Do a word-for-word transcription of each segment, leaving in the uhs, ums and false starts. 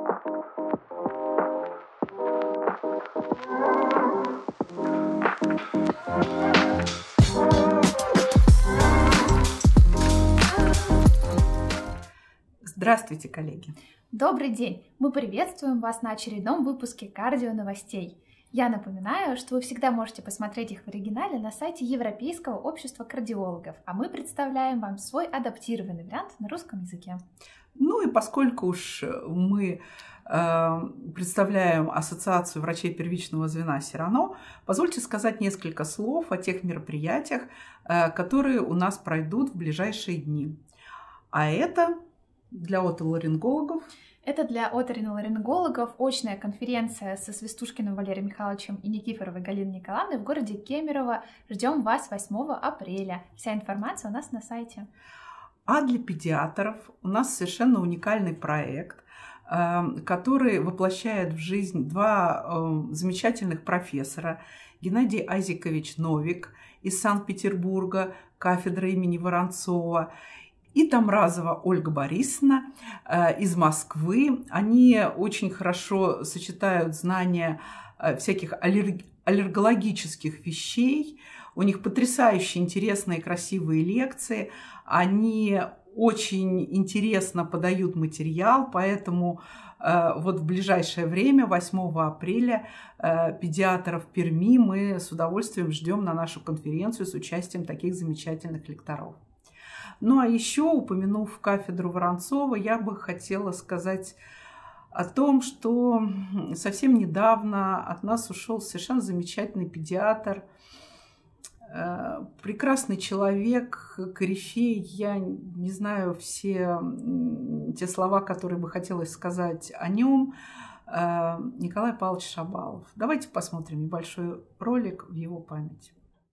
Здравствуйте, коллеги! Добрый день! Мы приветствуем вас на очередном выпуске кардио новостей. Я напоминаю, что вы всегда можете посмотреть их в оригинале на сайте Европейского общества кардиологов, а мы представляем вам свой адаптированный вариант на русском языке. Ну и поскольку уж мы э, представляем Ассоциацию врачей первичного звена Сирано, позвольте сказать несколько слов о тех мероприятиях, э, которые у нас пройдут в ближайшие дни. А это для отоларингологов. Это для оториноларингологов очная конференция со Свистушкиным Валерием Михайловичем и Никифоровой Галиной Николаевной в городе Кемерово. Ждем вас восьмого апреля. Вся информация у нас на сайте. А для педиатров у нас совершенно уникальный проект, который воплощает в жизнь два замечательных профессора. Геннадий Азикович Новик из Санкт-Петербурга, кафедра имени Воронцова, и Тамразова Ольга Борисовна э, из Москвы. Они очень хорошо сочетают знания э, всяких аллерг... аллергологических вещей. У них потрясающе интересные красивые лекции. Они очень интересно подают материал, поэтому э, вот в ближайшее время, восьмого апреля, э, педиатров Перми мы с удовольствием ждем на нашу конференцию с участием таких замечательных лекторов. Ну а еще, упомянув кафедру Воронцова, я бы хотела сказать о том, что совсем недавно от нас ушел совершенно замечательный педиатр, прекрасный человек, корифей. Я не знаю все те слова, которые бы хотелось сказать о нем. Николай Павлович Шабалов. Давайте посмотрим небольшой ролик в его память.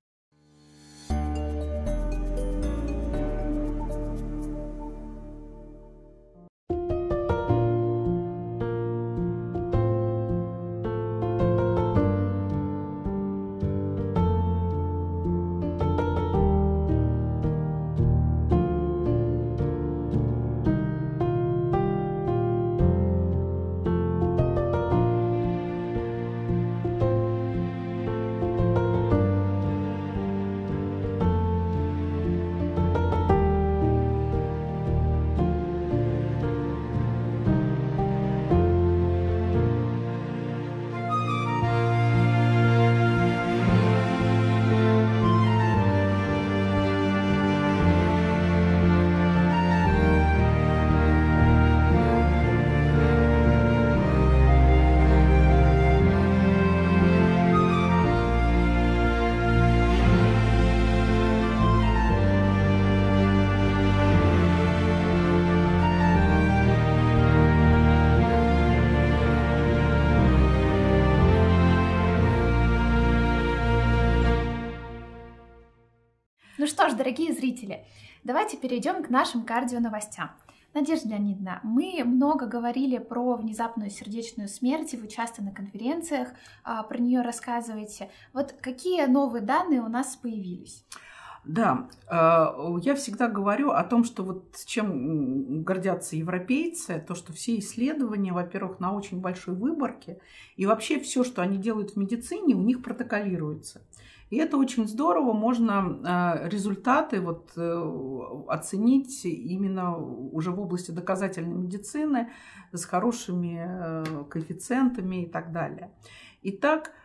Ну что ж, дорогие зрители, давайте перейдем к нашим кардионовостям. Надежда Леонидовна, мы много говорили про внезапную сердечную смерть, вы часто на конференциях а, про нее рассказываете. Вот какие новые данные у нас появились? Да, я всегда говорю о том, что вот чем гордятся европейцы, то, что все исследования, во-первых, на очень большой выборке, и вообще все, что они делают в медицине, у них протоколируется. И это очень здорово, можно результаты вот оценить именно уже в области доказательной медицины с хорошими коэффициентами и так далее. Итак,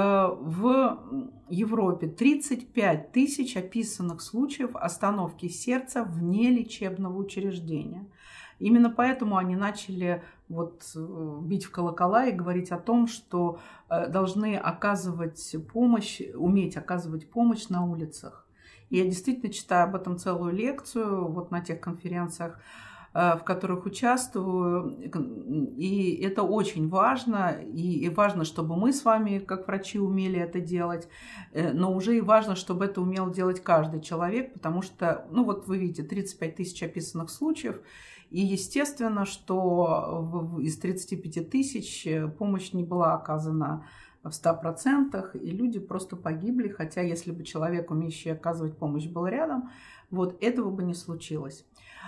в Европе тридцать пять тысяч описанных случаев остановки сердца вне лечебного учреждения. Именно поэтому они начали вот бить в колокола и говорить о том, что должны оказывать помощь, уметь оказывать помощь на улицах. И я действительно читаю об этом целую лекцию вот на тех конференциях, в которых участвую, и это очень важно, и важно, чтобы мы с вами, как врачи, умели это делать, но уже и важно, чтобы это умел делать каждый человек, потому что, ну вот вы видите, тридцать пять тысяч описанных случаев, и естественно, что из тридцати пяти тысяч помощь не была оказана в ста процентах, и люди просто погибли, хотя если бы человек, умеющий оказывать помощь, был рядом, вот этого бы не случилось.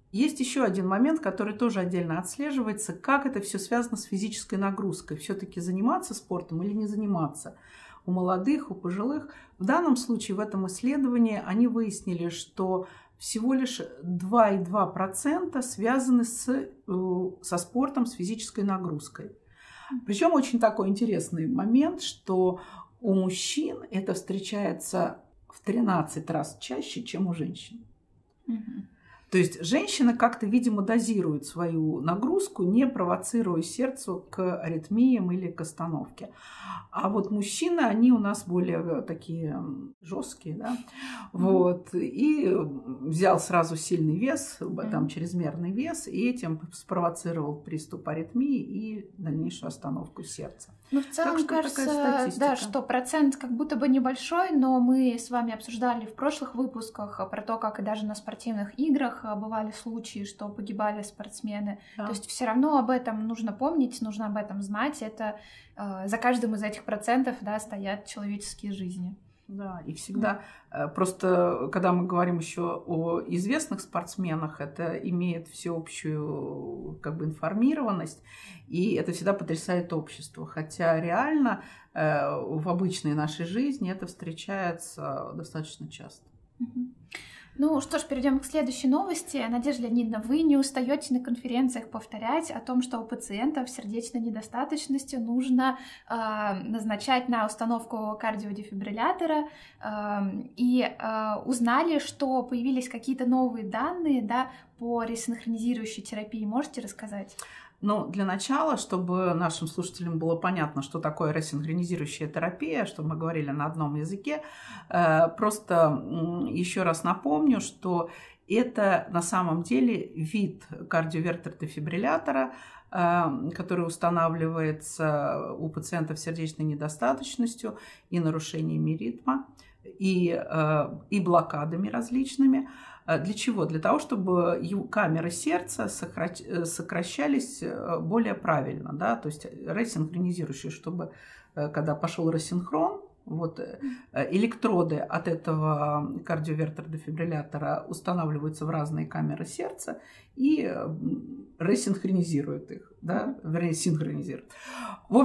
Есть еще один момент, который тоже отдельно отслеживается, как это все связано с физической нагрузкой. Все-таки заниматься спортом или не заниматься. У молодых, у пожилых. В данном случае, в этом исследовании, они выяснили, что всего лишь два и два десятых процента связаны с, со спортом, с физической нагрузкой. Причем очень такой интересный момент, что у мужчин это встречается в тринадцать раз чаще, чем у женщин. Mm-hmm. То есть женщина как-то, видимо, дозирует свою нагрузку, не провоцируя сердцу к аритмиям или к остановке. А вот мужчины, они у нас более такие жесткие, да, mm-hmm. вот, и взял сразу сильный вес, mm-hmm. там, чрезмерный вес, и этим спровоцировал приступ аритмии и дальнейшую остановку сердца. Ну, в целом, кажется, да, что процент как будто бы небольшой, но мы с вами обсуждали в прошлых выпусках про то, как и даже на спортивных играх бывали случаи, что погибали спортсмены. Да. То есть все равно об этом нужно помнить, нужно об этом знать. Это э, за каждым из этих процентов, да, стоят человеческие жизни. Да, и всегда mm. просто, когда мы говорим еще о известных спортсменах, это имеет всеобщую как бы информированность, и это всегда потрясает общество. Хотя реально э, в обычной нашей жизни это встречается достаточно часто. Mm-hmm. Ну что ж, перейдем к следующей новости. Надежда Леонидовна, вы не устаете на конференциях повторять о том, что у пациентов с сердечной недостаточностью нужно э, назначать на установку кардиодефибриллятора, э, и э, узнали, что появились какие-то новые данные, да, по ресинхронизирующей терапии. Можете рассказать? Ну, для начала, чтобы нашим слушателям было понятно, что такое ресинхронизирующая терапия, чтобы мы говорили на одном языке, просто еще раз напомню, что это на самом деле вид кардиовертер-дефибриллятора, который устанавливается у пациентов с сердечной недостаточностью и нарушениями ритма, и, и блокадами различными. Для чего? Для того, чтобы камеры сердца сокращались более правильно, да? То есть ресинхронизирующие, чтобы когда пошел рассинхрон, вот, электроды от этого кардиовертер-дефибриллятора устанавливаются в разные камеры сердца и ресинхронизируют их, да? Вернее, синхронизируют. В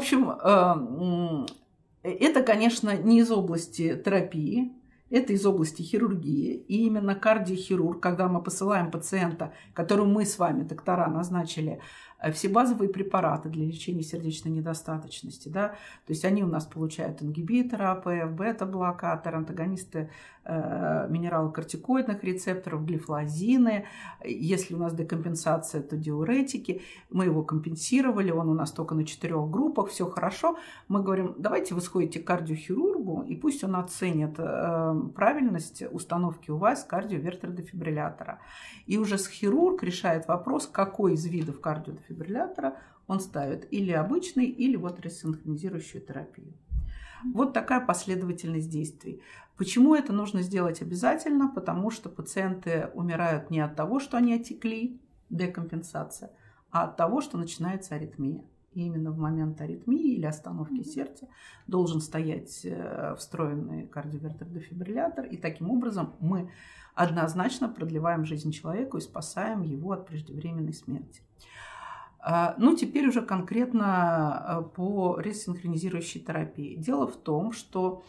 общем, это, конечно, не из области терапии, это из области хирургии. И именно кардиохирург, когда мы посылаем пациента, которому мы с вами, доктора, назначили все базовые препараты для лечения сердечной недостаточности, да, то есть они у нас получают ингибиторы АПФ, бета-блокаторы, антагонисты э, минералокортикоидных рецепторов, глифлозины. Если у нас декомпенсация, то диуретики. Мы его компенсировали, он у нас только на четырех группах, все хорошо. Мы говорим, давайте вы сходите к кардиохирургу, и пусть он оценит э, правильность установки у вас кардиовертер-дефибриллятора. И уже хирург решает вопрос, какой из видов кардиодефибриллятора он ставит, или обычный, или вот ресинхронизирующую терапию. Вот такая последовательность действий. Почему это нужно сделать обязательно? Потому что пациенты умирают не от того, что они отекли, декомпенсация, а от того, что начинается аритмия. И именно в момент аритмии или остановки mm-hmm. сердца должен стоять встроенный кардиовертер-дефибриллятор, и таким образом мы однозначно продлеваем жизнь человеку и спасаем его от преждевременной смерти. Ну, теперь уже конкретно по ресинхронизирующей терапии. Дело в том, что,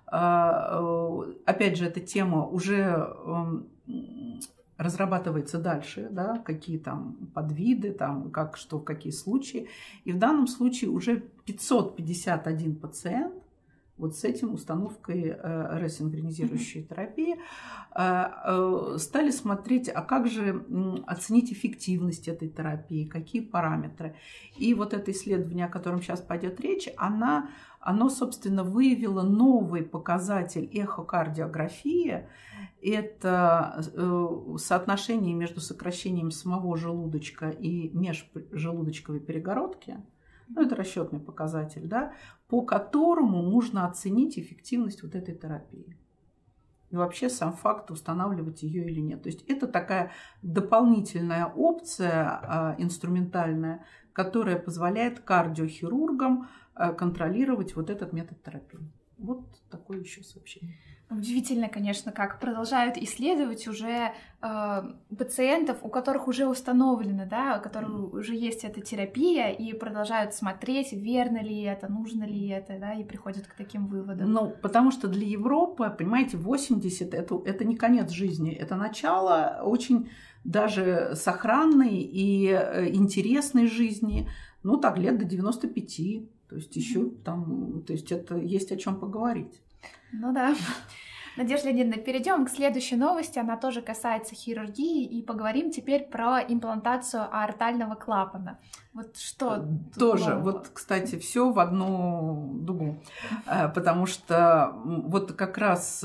опять же, эта тема уже разрабатывается дальше, да, какие там подвиды, там, как, что, в какие случаи. И в данном случае уже пятьсот пятьдесят один пациент вот с этим установкой э, ресинхронизирующей терапии э, э, стали смотреть, а как же э, оценить эффективность этой терапии, какие параметры. И вот это исследование, о котором сейчас пойдет речь, она, оно, собственно, выявило новый показатель эхокардиографии. Это э, соотношение между сокращением самого желудочка и межжелудочковой перегородки. Ну, это расчетный показатель, да, по которому можно оценить эффективность вот этой терапии. И вообще сам факт, устанавливать ее или нет. То есть это такая дополнительная опция э, инструментальная, которая позволяет кардиохирургам э, контролировать вот этот метод терапии. Вот такое еще сообщение. Удивительно, конечно, как продолжают исследовать уже э, пациентов, у которых уже установлено, да, у которых mm. уже есть эта терапия, и продолжают смотреть, верно ли это, нужно ли это, да, и приходят к таким выводам. Ну, потому что для Европы, понимаете, восемьдесят это, это не конец жизни, это начало очень даже сохранной и интересной жизни, ну, так, лет до девяноста пяти, то есть еще mm. там, то есть это есть о чем поговорить. Ну да. Надежда Леонидовна, перейдем к следующей новости. Она тоже касается хирургии, и поговорим теперь про имплантацию аортального клапана. Вот что? Тоже, вот, кстати, все в одну дугу, потому что вот как раз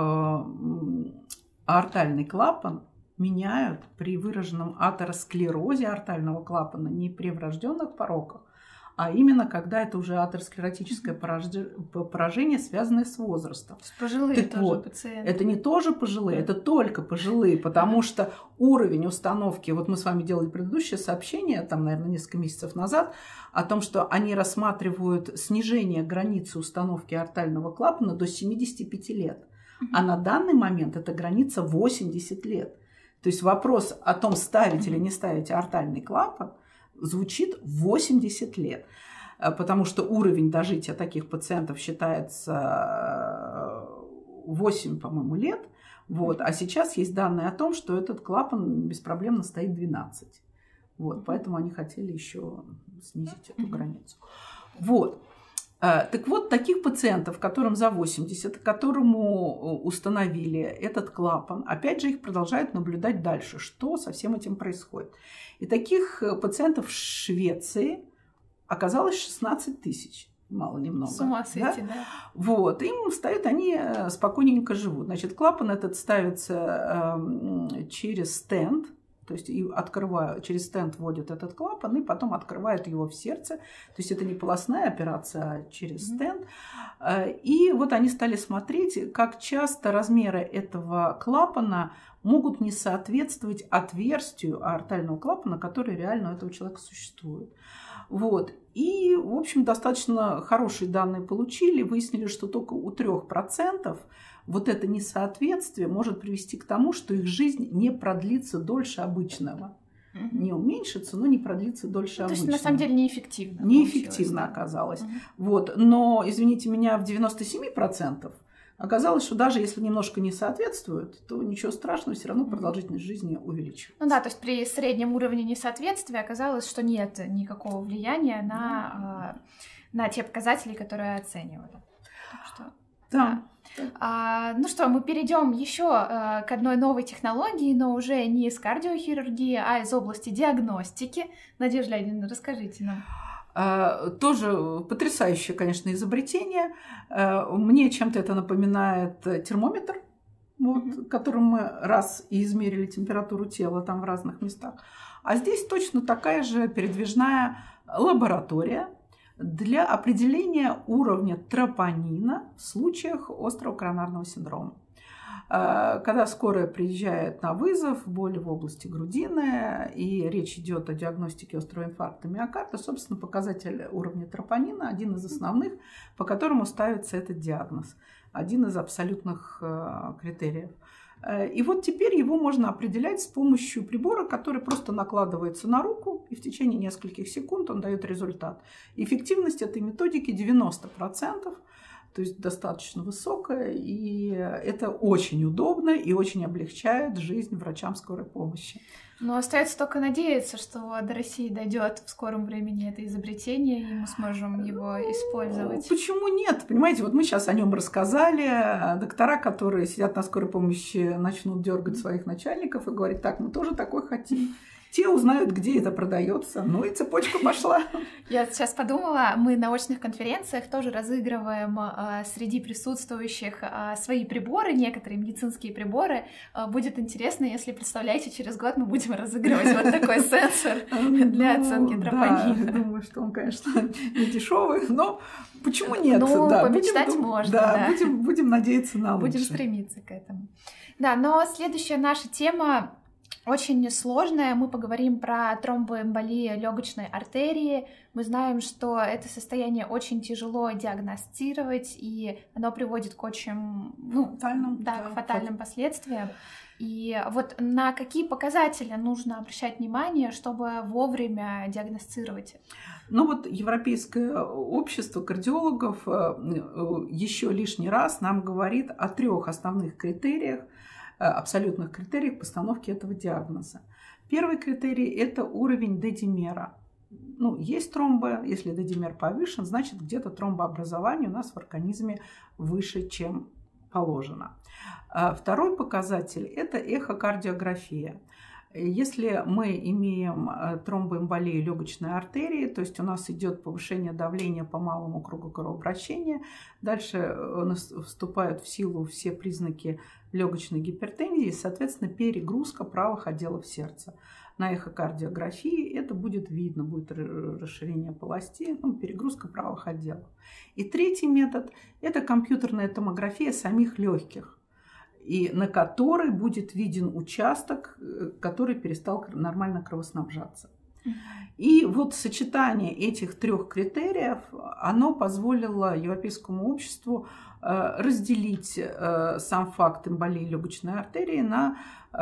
аортальный клапан меняют при выраженном атеросклерозе аортального клапана, не при врожденных пороках, а именно когда это уже атеросклеротическое поражение, связанное с возрастом. Пожилые так тоже вот, пациенты. Это не тоже пожилые, это только пожилые, потому что уровень установки, вот мы с вами делали предыдущее сообщение, там, наверное, несколько месяцев назад, о том, что они рассматривают снижение границы установки аортального клапана до семидесяти пяти лет. А на данный момент эта граница восемьдесят лет. То есть вопрос о том, ставить или не ставить аортальный клапан, звучит восемьдесят лет, потому что уровень дожития таких пациентов считается восемь, по-моему, лет. Вот. А сейчас есть данные о том, что этот клапан беспроблемно стоит двенадцать. Вот. Поэтому они хотели еще снизить эту границу. Вот. Так вот, таких пациентов, которым за восемьдесят, которому установили этот клапан, опять же, их продолжают наблюдать дальше, что со всем этим происходит. И таких пациентов в Швеции оказалось шестнадцать тысяч. Мало немного. С ума сойти, да? да? Вот, им встают, они спокойненько живут. Значит, клапан этот ставится э, через стенд, то есть и открывают, через стенд вводят этот клапан, и потом открывают его в сердце. То есть это не полостная операция, а через стенд. И вот они стали смотреть, как часто размеры этого клапана могут не соответствовать отверстию аортального клапана, который реально у этого человека существует. Вот. И, в общем, достаточно хорошие данные получили. Выяснили, что только у трёх процентов вот это несоответствие может привести к тому, что их жизнь не продлится дольше обычного. Mm-hmm. Не уменьшится, но не продлится дольше ну, обычного. То есть, на самом деле, неэффективно. Неэффективно оказалось. Mm-hmm. Вот. Но, извините меня, в девяноста семи процентах оказалось, что даже если немножко не соответствует, то ничего страшного, все равно продолжительность жизни увеличивается. Ну да, то есть при среднем уровне несоответствия оказалось, что нет никакого влияния на, mm-hmm. на те показатели, которые оценивали. Так что, да. да. А, ну что, мы перейдем еще а, к одной новой технологии, но уже не из кардиохирургии, а из области диагностики. Надежда Леонидовна, расскажите нам. Тоже потрясающее, конечно, изобретение. Мне чем-то это напоминает термометр, вот, mm-hmm. которым мы раз и измерили температуру тела там в разных местах. А здесь точно такая же передвижная лаборатория для определения уровня тропонина в случаях острого коронарного синдрома. Когда скорая приезжает на вызов, боли в области грудины, и речь идет о диагностике острого инфаркта миокарда, собственно, показатель уровня тропонина один из основных, по которому ставится этот диагноз, один из абсолютных критериев. И вот теперь его можно определять с помощью прибора, который просто накладывается на руку, и в течение нескольких секунд он дает результат. Эффективность этой методики девяносто процентов. То есть достаточно высокая, и это очень удобно и очень облегчает жизнь врачам скорой помощи. Но остается только надеяться, что до России дойдет в скором времени это изобретение, и мы сможем его использовать. Почему нет? Понимаете, вот мы сейчас о нем рассказали. Доктора, которые сидят на скорой помощи, начнут дергать своих начальников и говорить: так, мы тоже такой хотим. Те узнают, где это продается. Ну и цепочка пошла. Я сейчас подумала, мы на очных конференциях тоже разыгрываем э, среди присутствующих э, свои приборы, некоторые медицинские приборы. Э, будет интересно, если, представляете, через год мы будем разыгрывать вот такой сенсор для оценки тропонина. Я думаю, что он, конечно, не дешевый, но почему нет? Ну, помечтать можно. Да, будем надеяться на лучшее. Будем стремиться к этому. Да, но следующая наша тема очень сложное. Мы поговорим про тромбоэмболию легочной артерии. Мы знаем, что это состояние очень тяжело диагностировать, и оно приводит к очень, ну, фатальным, да, да, к фатальным последствиям. И вот на какие показатели нужно обращать внимание, чтобы вовремя диагностировать? Ну вот Европейское общество кардиологов еще лишний раз нам говорит о трех основных критериях, абсолютных критериях постановки этого диагноза. Первый критерий – это уровень дедимера. Ну, есть тромбы, если дедимер повышен, значит где-то тромбообразование у нас в организме выше, чем положено. Второй показатель – это эхокардиография. Если мы имеем тромбоэмболию легочной артерии, то есть у нас идет повышение давления по малому кругу кровообращения, дальше вступают в силу все признаки легочной гипертензии, соответственно, перегрузка правых отделов сердца. На эхокардиографии это будет видно, будет расширение полости, ну, перегрузка правых отделов. И третий метод – это компьютерная томография самих легких, и на которой будет виден участок, который перестал нормально кровоснабжаться. И вот сочетание этих трех критериев, оно позволило Европейскому обществу разделить сам факт эмболии легочной артерии на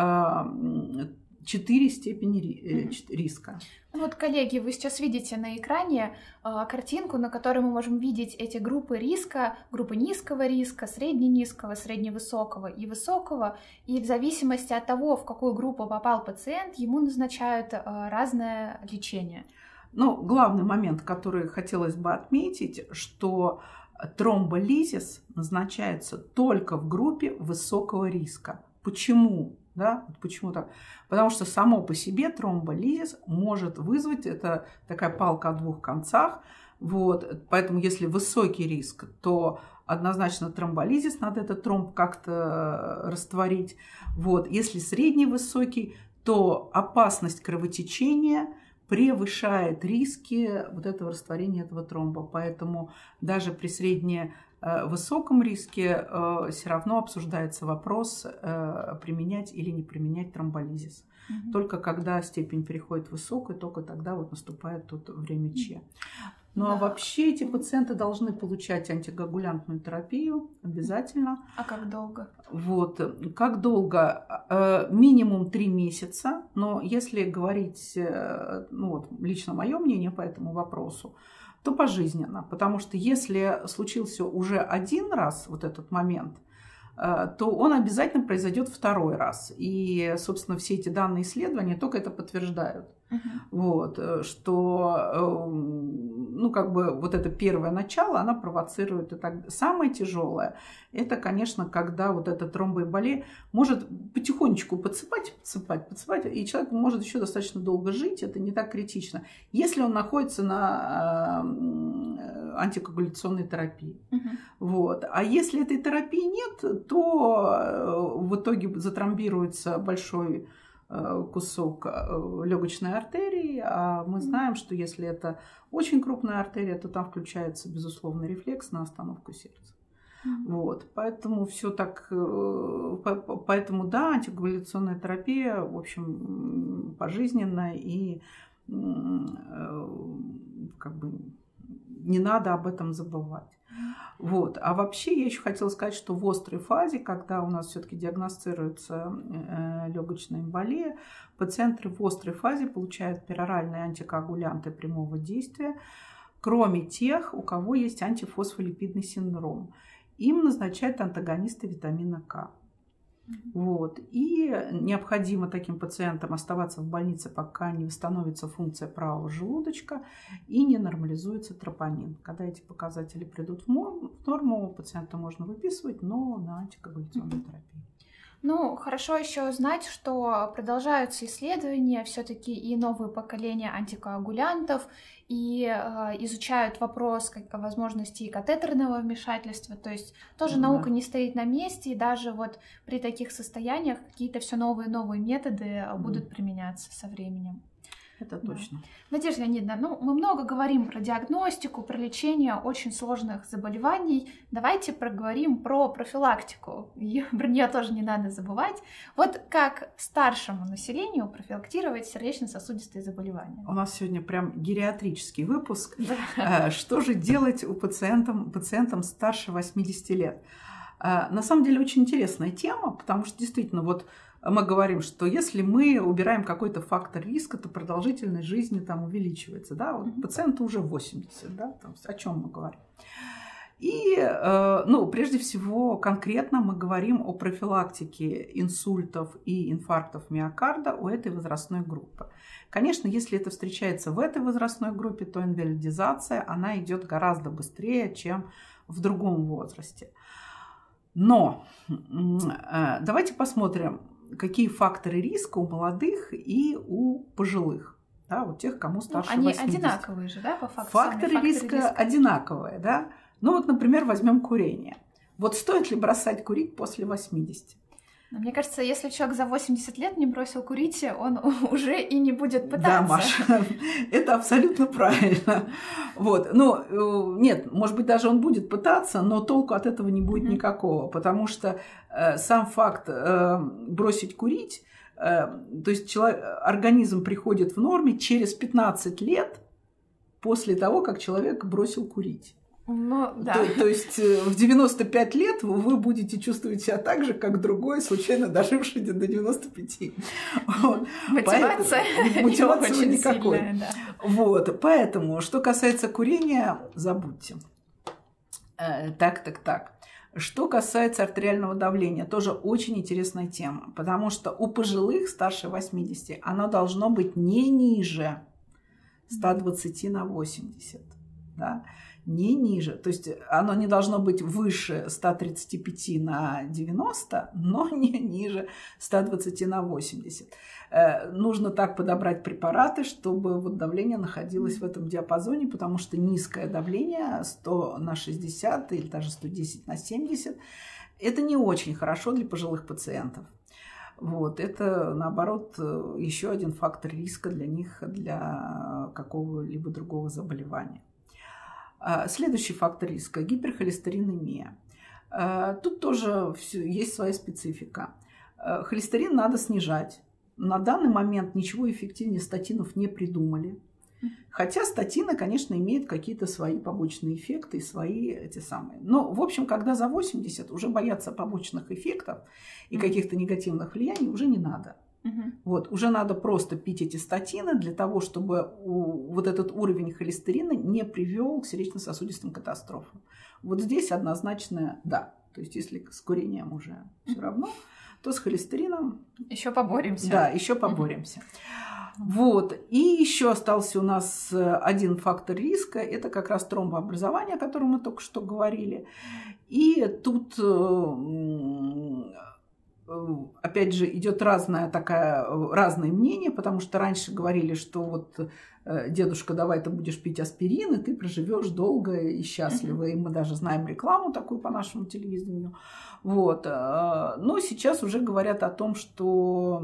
четыре степени риска. Вот, коллеги, вы сейчас видите на экране э, картинку, на которой мы можем видеть эти группы риска, группы низкого риска, средне-низкого, средне-высокого и высокого. И в зависимости от того, в какую группу попал пациент, ему назначают э, разное лечение. Но главный момент, который хотелось бы отметить, что тромболизис назначается только в группе высокого риска. Почему? Да? Почему так? Потому что само по себе тромболизис может вызвать, это такая палка о двух концах, вот, поэтому если высокий риск, то однозначно тромболизис, надо этот тромб как-то растворить. Вот. Если средний высокий, то опасность кровотечения превышает риски вот этого растворения этого тромба, поэтому даже при средне высоком риске э, все равно обсуждается вопрос, э, применять или не применять тромболизис. Mm-hmm. Только когда степень переходит в высокую, только тогда вот наступает тут время Ч. Ну да. А вообще эти пациенты должны получать антикоагулянтную терапию обязательно. А как долго? Вот. Как долго? Э, минимум три месяца. Но если говорить, э, ну вот лично мое мнение по этому вопросу, то пожизненно. Потому что если случился уже один раз вот этот момент, то он обязательно произойдет второй раз. И, собственно, все эти данные исследования только это подтверждают. Uh-huh. Вот, что, ну, как бы вот это первое начало, она провоцирует. И так. Самое тяжелое, это, конечно, когда вот эта тромбоэмболия может потихонечку подсыпать, подсыпать, подсыпать, и человек может еще достаточно долго жить, это не так критично, если он находится на антикоагуляционной терапии. Uh-huh. Вот. А если этой терапии нет, то в итоге затромбируется большой кусок легочной артерии, а мы знаем, что если это очень крупная артерия, то там включается, безусловно, рефлекс на остановку сердца. Mm-hmm. Вот, поэтому все так, поэтому да, антикоагуляционная терапия, в общем, пожизненная, и как бы не надо об этом забывать. Вот. А вообще я еще хотела сказать, что в острой фазе, когда у нас все-таки диагностируется э, легочная эмболия, пациенты в острой фазе получают пероральные антикоагулянты прямого действия, кроме тех, у кого есть антифосфолипидный синдром. Им назначают антагонисты витамина К. Вот. И необходимо таким пациентам оставаться в больнице, пока не восстановится функция правого желудочка и не нормализуется тропонин. Когда эти показатели придут в норму, пациента можно выписывать, но на антикоагуляционную терапию. Ну, хорошо еще знать, что продолжаются исследования, все-таки и новые поколения антикоагулянтов, и э, изучают вопрос как, возможности катетерного вмешательства. То есть тоже да. Наука не стоит на месте, и даже вот при таких состояниях какие-то все новые и новые методы будут применяться со временем. Это точно. Да. Надежда Леонидовна, ну, мы много говорим про диагностику, про лечение очень сложных заболеваний. Давайте проговорим про профилактику. Ее, про нее тоже не надо забывать. Вот как старшему населению профилактировать сердечно-сосудистые заболевания? У нас сегодня прям гериатрический выпуск. Да. Что же делать у пациентам, пациентам старше восьмидесяти лет? На самом деле очень интересная тема, потому что действительно вот мы говорим, что если мы убираем какой-то фактор риска, то продолжительность жизни там увеличивается. Да? Вот mm-hmm. пациенту уже восемьдесят, да? Там, о чем мы говорим. И, ну, прежде всего, конкретно мы говорим о профилактике инсультов и инфарктов миокарда у этой возрастной группы. Конечно, если это встречается в этой возрастной группе, то инвалидизация, она идет гораздо быстрее, чем в другом возрасте. Но давайте посмотрим, какие факторы риска у молодых и у пожилых, да, у тех, кому старше ну, они восьмидесяти. Они одинаковые же, да, по факту? Факторы, факторы риска, риска одинаковые, да. Ну вот, например, возьмем курение. Вот стоит ли бросать курить после восьмидесяти? Но мне кажется, если человек за восемьдесят лет не бросил курить, он уже и не будет пытаться. Да, Маша, это абсолютно правильно. Вот. Ну, нет, может быть, даже он будет пытаться, но толку от этого не будет mm-hmm. никакого, потому что э, сам факт э, бросить курить, э, то есть человек, организм приходит в норме через пятнадцать лет после того, как человек бросил курить. Ну, да. то, то есть в девяносто пять лет вы будете чувствовать себя так же, как другой, случайно доживший до девяноста пяти. Вот. Мотивация, поэтому, мотивации не никакой. Сильная, да. Вот. Поэтому, что касается курения, забудьте. Э, так, так, так. Что касается артериального давления, тоже очень интересная тема, потому что у пожилых старше восьмидесяти оно должно быть не ниже ста двадцати на восемьдесят. Да? Не ниже, то есть оно не должно быть выше ста тридцати пяти на девяносто, но не ниже ста двадцати на восемьдесят. Э, нужно так подобрать препараты, чтобы вот давление находилось в этом диапазоне, потому что низкое давление сто на шестьдесят или даже сто десять на семьдесят это не очень хорошо для пожилых пациентов. Вот, это, наоборот, еще один фактор риска для них, для какого-либо другого заболевания. Следующий фактор риска – гиперхолестеринемия. Тут тоже есть своя специфика. Холестерин надо снижать. На данный момент ничего эффективнее статинов не придумали. Хотя статины, конечно, имеют какие-то свои побочные эффекты и свои эти самые. Но, в общем, когда за восемьдесят, уже бояться побочных эффектов и каких-то негативных влияний уже не надо. Uh-huh. Вот, уже надо просто пить эти статины для того, чтобы у, вот этот уровень холестерина не привел к сердечно-сосудистым катастрофам. Вот здесь однозначно да. То есть, если с курением уже uh-huh. все равно, то с холестерином еще поборемся. Да, еще поборемся. Uh-huh. Вот. И еще остался у нас один фактор риска. Это как раз тромбообразование, о котором мы только что говорили. И тут опять же, идет разное, такая, разное мнение, потому что раньше говорили, что вот дедушка, давай ты будешь пить аспирин, и ты проживешь долго и счастливо. И мы даже знаем рекламу такую по нашему телевидению. Вот. Но сейчас уже говорят о том, что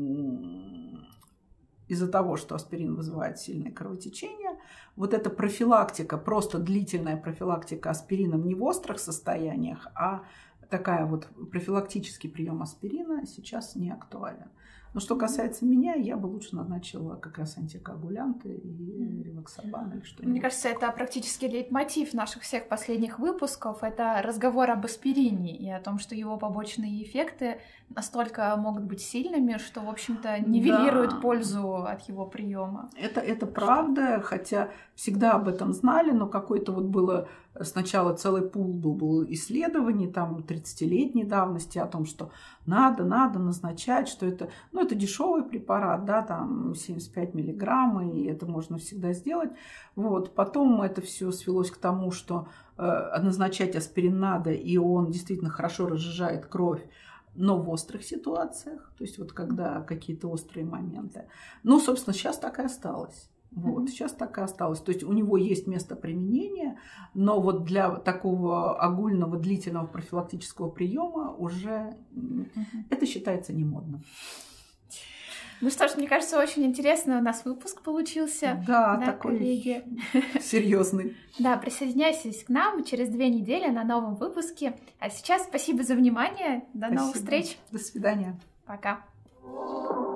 из-за того, что аспирин вызывает сильное кровотечение, вот эта профилактика, просто длительная профилактика аспирином не в острых состояниях, а такая вот профилактический прием аспирина сейчас не актуален. Но что касается меня, я бы лучше назначила как раз антикоагулянты и ревоксабан или что-нибудь. Мне кажется, это практически лейтмотив наших всех последних выпусков. Это разговор об аспирине и о том, что его побочные эффекты настолько могут быть сильными, что, в общем-то, нивелируют да. пользу от его приема. Это, это правда, хотя всегда об этом знали, но какой-то вот было сначала целый пул был, был исследований там тридцатилетней давности о том, что надо, надо назначать, что это, ну, это дешевый препарат, да, там семьдесят пять миллиграмм, и это можно всегда сделать. Вот. Потом это все свелось к тому, что э, назначать аспирин надо, и он действительно хорошо разжижает кровь, но в острых ситуациях, то есть вот когда какие-то острые моменты. Ну, собственно, сейчас так и осталось. Вот, mm-hmm. сейчас так и осталось. То есть у него есть место применения, но вот для такого огульного длительного профилактического приема уже mm-hmm. это считается не модно. Ну что ж, мне кажется, очень интересный у нас выпуск получился. Да, да, такой коллеги. Серьезный. Да, присоединяйтесь к нам через две недели на новом выпуске. А сейчас спасибо за внимание. До спасибо. Новых встреч. До свидания. Пока.